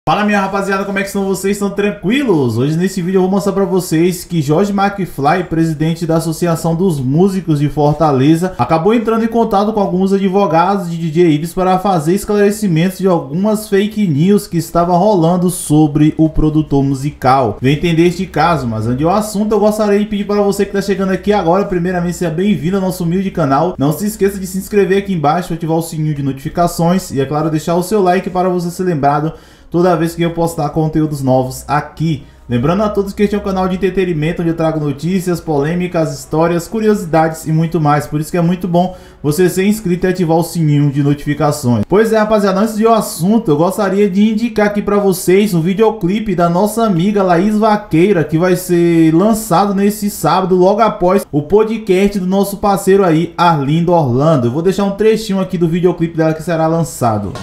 Fala minha rapaziada, como é que estão vocês? Estão tranquilos? Hoje nesse vídeo eu vou mostrar pra vocês que Jorge McFly, presidente da Associação dos Músicos de Fortaleza, acabou entrando em contato com alguns advogados de DJ Ives para fazer esclarecimentos de algumas fake news que estavam rolando sobre o produtor musical. Vem entender este caso, mas antes do assunto eu gostaria de pedir para você que está chegando aqui agora, primeiramente seja bem-vindo ao nosso humilde canal. Não se esqueça de se inscrever aqui embaixo, ativar o sininho de notificações e é claro deixar o seu like para você ser lembrado toda vez que eu postar conteúdos novos aqui. Lembrando a todos que este é um canal de entretenimento onde eu trago notícias, polêmicas, histórias, curiosidades e muito mais. Por isso que é muito bom você ser inscrito e ativar o sininho de notificações. Pois é, rapaziada, antes de o assunto, eu gostaria de indicar aqui para vocês um videoclipe da nossa amiga Laís Vaqueira, que vai ser lançado nesse sábado, logo após o podcast do nosso parceiro aí, Arlindo Orlando. Eu vou deixar um trechinho aqui do videoclipe dela que será lançado.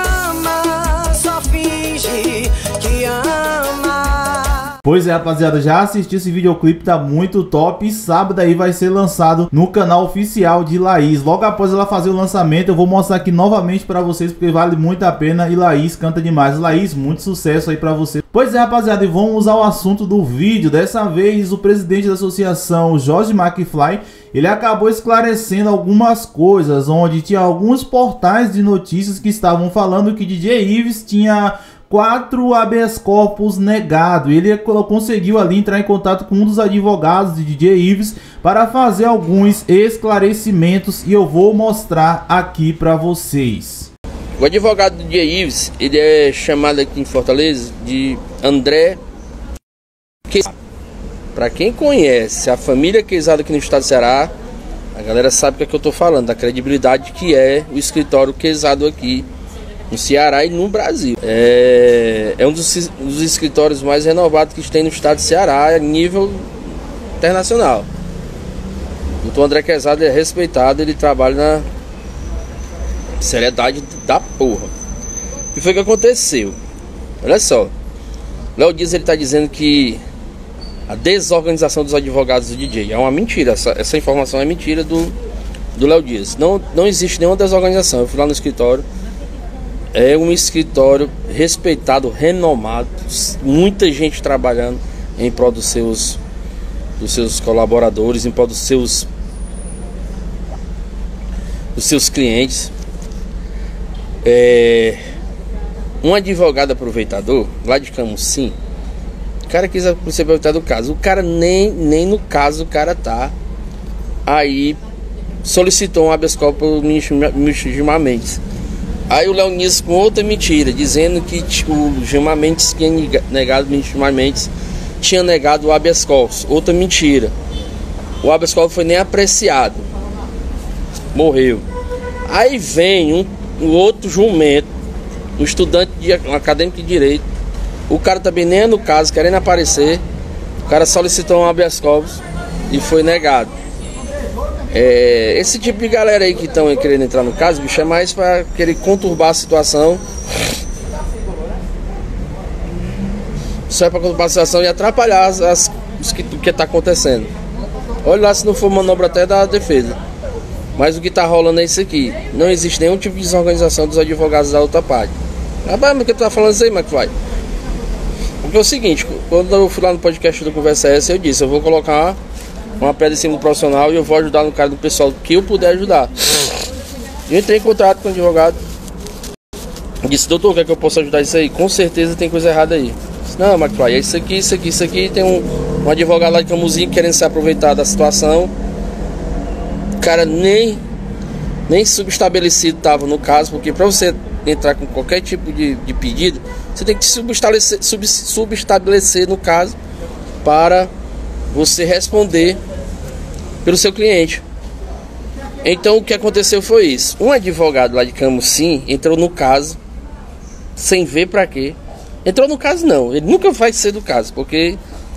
Pois é, rapaziada, já assisti esse videoclipe, tá muito top. E sábado aí vai ser lançado no canal oficial de Laís. Logo após ela fazer o lançamento, eu vou mostrar aqui novamente pra vocês, porque vale muito a pena e Laís canta demais. Laís, muito sucesso aí pra você. Pois é, rapaziada, e vamos ao assunto do vídeo. Dessa vez, o presidente da associação, Jorge McFly, ele acabou esclarecendo algumas coisas, onde tinha alguns portais de notícias que estavam falando que DJ Ives tinha 4 habeas corpus negado. Ele conseguiu ali entrar em contato com um dos advogados de DJ Ives para fazer alguns esclarecimentos e eu vou mostrar aqui para vocês. O advogado do DJ Ives, ele é chamado aqui em Fortaleza de André Quezada. Para quem conhece a família Quezada aqui no estado do Ceará, a galera sabe o que é que eu tô falando, da credibilidade que é o escritório Quezada aqui no Ceará e no Brasil. É um dos escritórios mais renovados que tem no estado do Ceará a nível internacional. O doutor André Quezada é respeitado, ele trabalha na seriedade da porra. O que foi que aconteceu? Olha só, Léo Dias ele tá dizendo que a desorganização dos advogados do DJ é uma mentira. Essa informação é mentira do Léo Dias. Não existe nenhuma desorganização. Eu fui lá no escritório. É um escritório respeitado, renomado, muita gente trabalhando em prol dos seus colaboradores, em prol dos seus clientes. Um advogado aproveitador lá de Camusim, o cara quis se aproveitar do caso. O cara nem no caso o cara tá aí, solicitou um habeas corpus Gilmar Mendes. Aí o Leonis com outra mentira, dizendo que o Gilmar Mendes tinha negado, tinha negado o habeas corpus. Outra mentira. O habeas corpus foi nem apreciado. Morreu. Aí vem um outro jumento, um estudante um acadêmico de direito. O cara também nem é no caso, querendo aparecer. O cara solicitou um habeas corpus e foi negado. Esse tipo de galera aí que estão querendo entrar no caso, bicho, é mais para querer conturbar a situação. Só é para conturbar a situação e atrapalhar o que está acontecendo. Olha lá se não for manobra até da defesa. Mas o que está rolando é isso aqui. Não existe nenhum tipo de desorganização dos advogados da outra parte. Rapaz, mas o que tu tá falando isso aí, McFly? Porque é o seguinte, quando eu fui lá no podcast do Conversa Essa, eu disse, eu vou colocar uma pedra em cima do profissional e eu vou ajudar no cara do pessoal que eu puder ajudar. Eu entrei em contato com o advogado, disse, doutor, quer que eu possa ajudar isso aí? Com certeza tem coisa errada aí. Disse, não, McFly, é isso aqui. Tem um advogado lá de Camusim querendo se aproveitar da situação. O cara nem subestabelecido estava no caso, porque para você entrar com qualquer tipo de pedido, você tem que se subestabelecer no caso para você responder pelo seu cliente. Então o que aconteceu foi isso. Um advogado lá de Camusim entrou no caso sem ver para quê. Entrou no caso não, ele nunca vai ser do caso, porque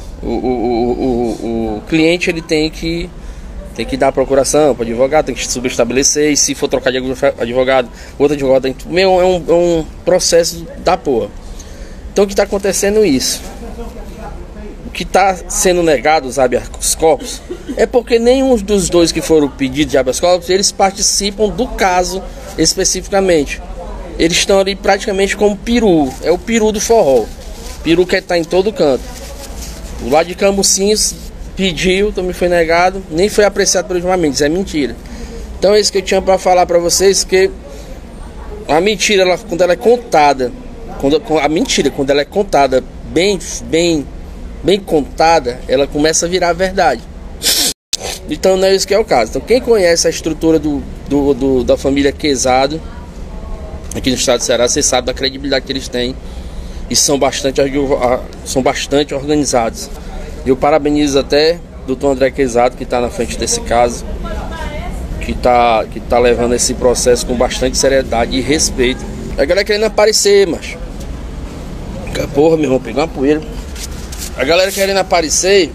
o cliente ele tem que dar a procuração para o advogado, tem que se subestabelecer, e se for trocar de advogado, outro advogado tem que... é um processo da porra. Então o que está acontecendo é isso. Que está sendo negado os habeas corpus é porque nenhum dos dois que foram pedidos de habeas corpus, eles participam do caso especificamente. eles estão ali praticamente como peru. É o peru do forró. Peru que tá em todo canto. O lado de Camucinhos pediu, também foi negado, nem foi apreciado pelos Mendes, é mentira. Então é isso que eu tinha para falar para vocês, que a mentira, quando ela é contada, quando ela é contada bem contada, ela começa a virar verdade. Então não é isso que é o caso. Então quem conhece a estrutura da família Quezado aqui no estado do Ceará, você sabe da credibilidade que eles têm e são bastante organizados. Eu parabenizo até o Dr. André Quezado, que está na frente desse caso, que tá levando esse processo com bastante seriedade e respeito. A galera querendo aparecer, macho. Porra, meu irmão, pegou uma poeira. A galera querendo aparecer,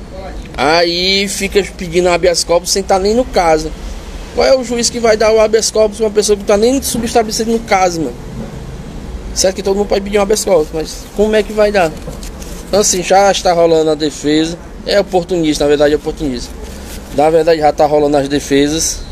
aí fica pedindo habeas corpus sem estar nem no caso. Qual é o juiz que vai dar o habeas corpus pra uma pessoa que não está nem subestabelecida no caso, mano? Certo que todo mundo pode pedir um habeas corpus, mas como é que vai dar? Então assim, já está rolando a defesa. É oportunista, na verdade é oportunista. Na verdade já está rolando as defesas.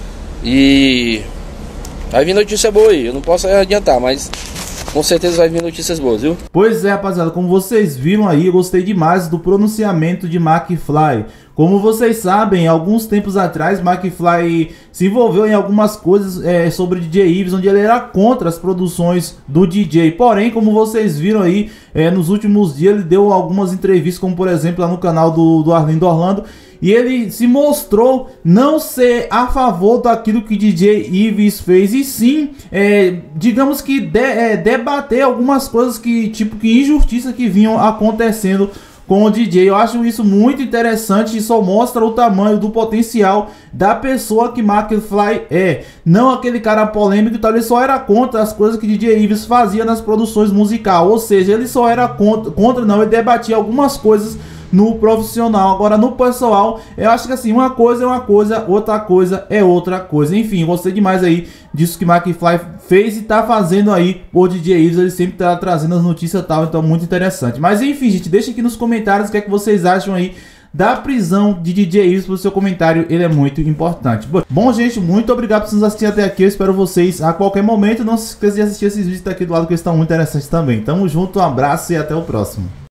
E vai vir notícia boa aí. Eu não posso adiantar, mas com certeza vai vir notícias boas, viu? Pois é, rapaziada, como vocês viram aí, eu gostei demais do pronunciamento de McFly. Como vocês sabem, alguns tempos atrás, McFly se envolveu em algumas coisas sobre DJ Ives, onde ele era contra as produções do DJ. Porém, como vocês viram aí, nos últimos dias ele deu algumas entrevistas, como por exemplo lá no canal do Arlindo Orlando, e ele se mostrou não ser a favor daquilo que DJ Ives fez, e sim, digamos que debater algumas coisas que injustiça que vinham acontecendo com o DJ. Eu acho isso muito interessante e só mostra o tamanho do potencial da pessoa que McFly é. Não aquele cara polêmico, talvez só era contra as coisas que DJ Ives fazia nas produções musicais. Ou seja, ele só era contra não, ele debatia algumas coisas no profissional. Agora no pessoal, eu acho que assim, uma coisa é uma coisa, outra coisa é outra coisa. Enfim, gostei demais aí disso que McFly fez e tá fazendo aí por DJ Ives. Ele sempre tá trazendo as notícias e tal, então muito interessante. Mas enfim, gente, deixa aqui nos comentários o que é que vocês acham aí da prisão de DJ Ives. Pro seu comentário, ele é muito importante. Bom, gente, muito obrigado por nos assistir até aqui. Eu espero vocês a qualquer momento. Não se esqueça de assistir esses vídeos aqui do lado, que estão muito interessantes também. Tamo junto, um abraço e até o próximo.